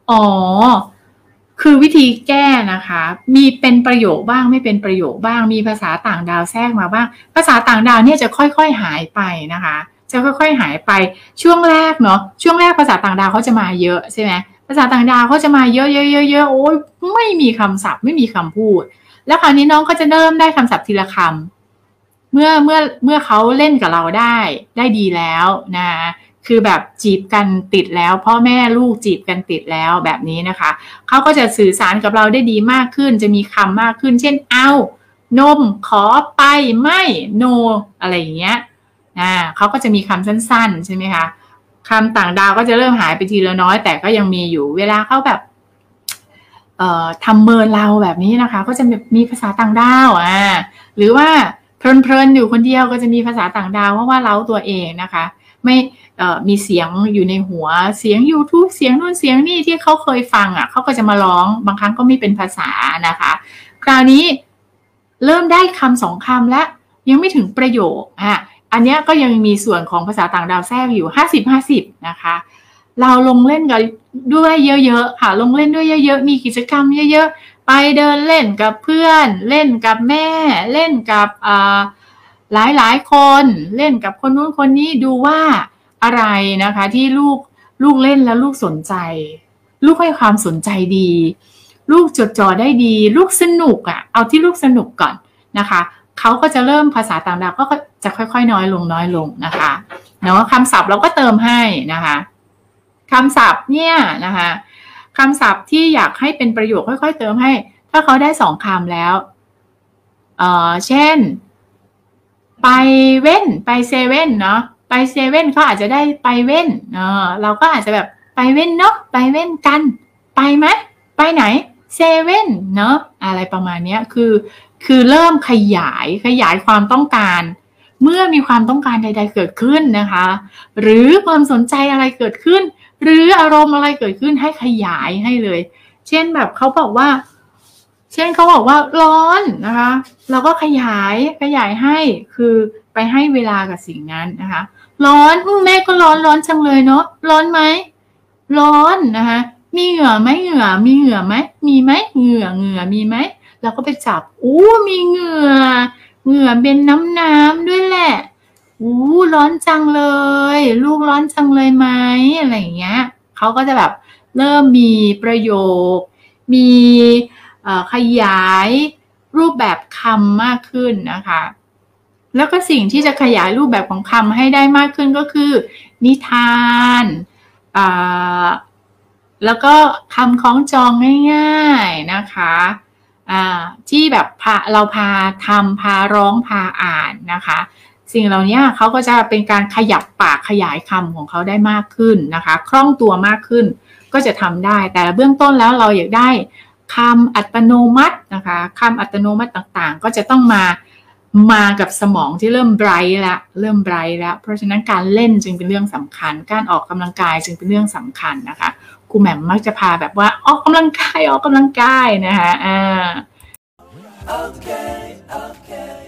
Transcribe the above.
อ๋อคือวิธีแก้นะคะมีเป็นประโยคบ้างไม่เป็นประโยคบ้างมีภาษาต่างดาวแทรกมาบ้างภาษาต่างดาวเนี่ยจะค่อยๆหายไปนะคะจะค่อยๆหายไปช่วงแรกเนาะช่วงแรกภาษาต่างดาวเขาจะมาเยอะใช่ไหมภาษาต่างดาวเขาจะมาเยอะๆๆๆโอ้ยไม่มีคำศัพท์ไม่มีคำพูดแล้วคราวนี้น้องก็จะเริ่มได้คำศัพท์ทีละคำเมื่อเขาเล่นกับเราได้ดีแล้วนะคือแบบจีบกันติดแล้วพ่อแม่ลูกจีบกันติดแล้วแบบนี้นะคะเขาก็จะสื่อสารกับเราได้ดีมากขึ้นจะมีคำมากขึ้นเช่นเอานมขอไปไม่โนอะไรอย่างเงี้ยเขาก็จะมีคำสั้นๆใช่ไหมคะคำต่างดาวก็จะเริ่มหายไปทีละน้อยแต่ก็ยังมีอยู่เวลาเขาแบบทำเมินเราแบบนี้นะคะก็จะมีภาษาต่างดาวหรือว่าเพลินๆอยู่คนเดียวก็จะมีภาษาต่างดาวเพราะว่าเราตัวเองนะคะไม่มีเสียงอยู่ในหัวเสียง YouTube เสียงนู่นเสียงนี่ที่เขาเคยฟังเขาก็จะมาร้องบางครั้งก็ไม่เป็นภาษานะคะคราวนี้เริ่มได้คำ2คำแล้วยังไม่ถึงประโยคอันนี้ก็ยังมีส่วนของภาษาต่างดาวแทรกอยู่50-50นะคะเราลงเล่นกันด้วยเยอะๆค่ะลงเล่นด้วยเยอะๆมีกิจกรรมเยอะๆไปเดินเล่นกับเพื่อนเล่นกับแม่เล่นกับหลายๆคนเล่นกับคนนู้นคนนี้ดูว่าอะไรนะคะที่ลูกเล่นแล้วลูกสนใจลูกให้ความสนใจดีลูกจดจ่อได้ดีลูกสนุกเอาที่ลูกสนุกก่อนนะคะเขาก็จะเริ่มภาษาต่างดาวก็จะค่อยๆน้อยลงนะคะเนาะคำศัพท์เราก็เติมให้นะคะคำศัพท์เนี่ยนะคะคำศัพท์ที่อยากให้เป็นประโยคค่อยๆเติมให้ถ้าเขาได้2คำแล้วเช่นไปเว่นไปเซเว่นเนาะไปเซเว่นเขาอาจจะได้ไปเว่นเราก็อาจจะแบบไปเว่นเนาะไปเว่นกันไปไหมไปไหนเซเว่นเนาะอะไรประมาณนี้คือเริ่มขยายความต้องการเมื่อมีความต้องการใดๆเกิดขึ้นนะคะหรือความสนใจอะไรเกิดขึ้นหรืออารมณ์อะไรเกิดขึ้นให้ขยายให้เลยเช่นแบบเขาบอกว่าร้อนนะคะเราก็ขยายให้คือไปให้เวลากับสิ่งนั้นนะคะร้อนแม่ก็ร้อนจังเลยเนาะร้อนไหมร้อนนะคะมีเหงื่อไหมเหงื่อมีเหงื่อไหมมีไหมเหงื่อมีไหมเราก็ไปจับมีเหงื่อเป็นน้ำด้วยแหละร้อนจังเลยลูกร้อนจังเลยไหมอะไรอย่างเงี้ยเขาก็จะแบบเริ่มมีประโยคมีขยายรูปแบบคำมากขึ้นนะคะแล้วก็สิ่งที่จะขยายรูปแบบของคำให้ได้มากขึ้นก็คือนิทานแล้วก็คำคล้องจองง่ายๆนะคะที่แบบเราพาทำพาร้องพาอ่านนะคะสิ่งเหล่านี้เขาก็จะเป็นการขยับปากขยายคำของเขาได้มากขึ้นนะคะคล่องตัวมากขึ้นก็จะทำได้แต่เบื้องต้นแล้วเราอยากได้คำอัตโนมัตินะคะคำอัตโนมัติต่างๆก็จะต้องมากับสมองที่เริ่มไบรท์แล้วเพราะฉะนั้นการเล่นจึงเป็นเรื่องสำคัญการออกกำลังกายจึงเป็นเรื่องสำคัญนะคะครูแหม่มมักจะพาแบบว่าออกกำลังกายนะคะ